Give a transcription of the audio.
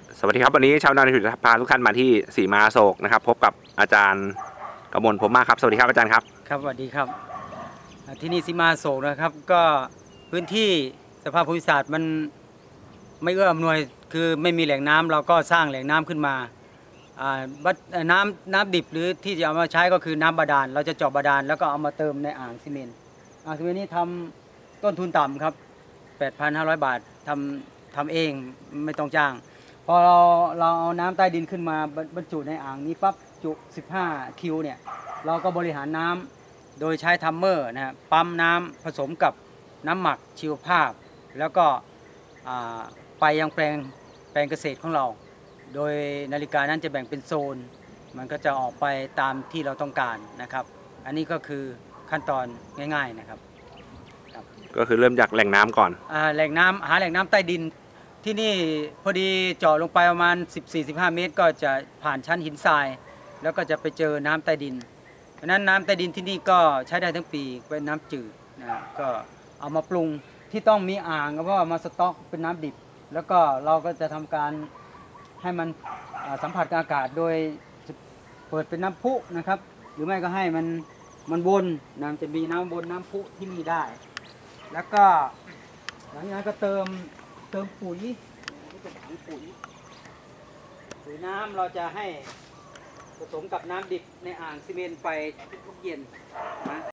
สวัสดีครับวันนี้ชาวนาในถุนพาทุกท่านมาที่สีมาโศกนะครับพบกับอาจารย์กมลพรหมมากครับสวัสดีครับอาจารย์ครับครับสวัสดีครับที่นี่สีมาโศกนะครับก็พื้นที่สภาพภูมิศาสตร์มันไม่เอื้ออำนวยคือไม่มีแหล่งน้ำเราก็สร้างแหล่งน้ำขึ้นมาน้ำดิบหรือที่จะเอามาใช้ก็คือน้ำบาดาลเราจะเจาะบาดาลแล้วก็เอามาเติมในอ่างซีเมนต์ซีเมนต์นี้ทำต้นทุนต่ำครับ 8,500 บาททำเองไม่ต้องจ้างพอเราเอาน้ำใต้ดินขึ้นมาบรรจุในอ่างนี้ปั๊บจุ15คิวเนี่ยเราก็บริหารน้ำโดยใช้ทัมเมอร์นะครับปั๊มน้ำผสมกับน้ำหมักชีวภาพแล้วก็ไปยังแปลงเกษตรของเราโดยนาฬิกานั้นจะแบ่งเป็นโซนมันก็จะออกไปตามที่เราต้องการนะครับอันนี้ก็คือขั้นตอนง่ายๆนะครับก็คือเริ่มจากแหล่งน้ำก่อนหาแหล่งน้ำใต้ดินที่นี่พอดีเจาะลงไปประมาณ 14-15 เมตรก็จะผ่านชั้นหินทรายแล้วก็จะไปเจอน้ำใต้ดินเพราะนั้นน้ำใต้ดินที่นี่ก็ใช้ได้ทั้งปีเป็นน้ำจืดนะก็เอามาปรุงที่ต้องมีอ่างก็เพราะว่ามาสต๊อกเป็นน้ำดิบแล้วก็เราก็จะทำการให้มันสัมผัสกับอากาศโดยเปิดเป็นน้ำพุนะครับหรือไม่ก็ให้มันวนน้ำจะมีน้ำวนน้ำพุที่นี่ได้แล้วก็หลังจากนั้นก็เติมปุ๋ยนี่เป็นถังปุ๋ยน้ำเราจะให้ผสมกับน้ำดิบในอ่างซีเมนต์ไปทุกเย็นนะ